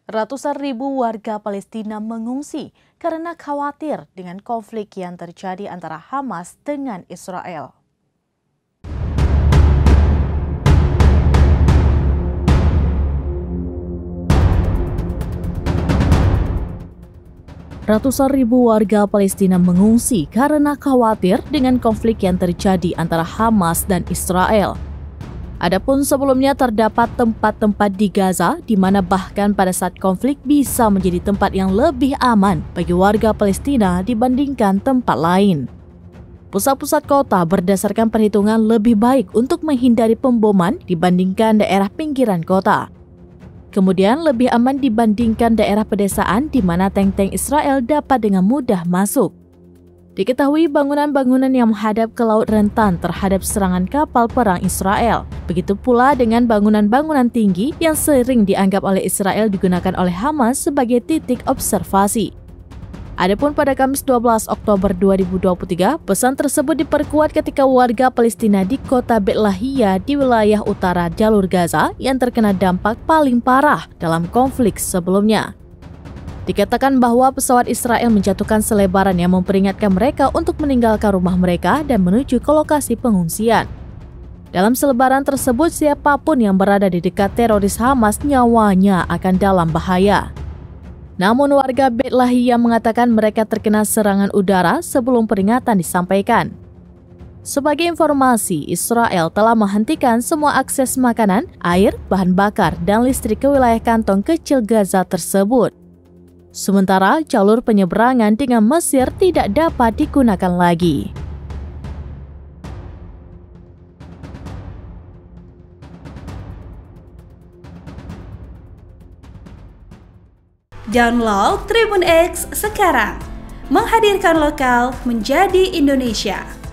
Ratusan ribu warga Palestina mengungsi karena khawatir dengan konflik yang terjadi antara Hamas dengan Israel. Ratusan ribu warga Palestina mengungsi karena khawatir dengan konflik yang terjadi antara Hamas dan Israel. Adapun sebelumnya terdapat tempat-tempat di Gaza di mana bahkan pada saat konflik bisa menjadi tempat yang lebih aman bagi warga Palestina dibandingkan tempat lain. Pusat-pusat kota berdasarkan perhitungan lebih baik untuk menghindari pemboman dibandingkan daerah pinggiran kota. Kemudian lebih aman dibandingkan daerah pedesaan di mana tank-tank Israel dapat dengan mudah masuk. Diketahui bangunan-bangunan yang menghadap ke laut rentan terhadap serangan kapal perang Israel. Begitu pula dengan bangunan-bangunan tinggi yang sering dianggap oleh Israel digunakan oleh Hamas sebagai titik observasi. Adapun pada Kamis 12 Oktober 2023, pesan tersebut diperkuat ketika warga Palestina di kota Bet Lahia di wilayah utara jalur Gaza yang terkena dampak paling parah dalam konflik sebelumnya. Dikatakan bahwa pesawat Israel menjatuhkan selebaran yang memperingatkan mereka untuk meninggalkan rumah mereka dan menuju ke lokasi pengungsian. Dalam selebaran tersebut, siapapun yang berada di dekat teroris Hamas nyawanya akan dalam bahaya. Namun warga Bet Lahia mengatakan mereka terkena serangan udara sebelum peringatan disampaikan. Sebagai informasi, Israel telah menghentikan semua akses makanan, air, bahan bakar, dan listrik ke wilayah kantong kecil Gaza tersebut. Sementara jalur penyeberangan dengan Mesir tidak dapat digunakan lagi. Download Tribun X sekarang, menghadirkan lokal menjadi Indonesia.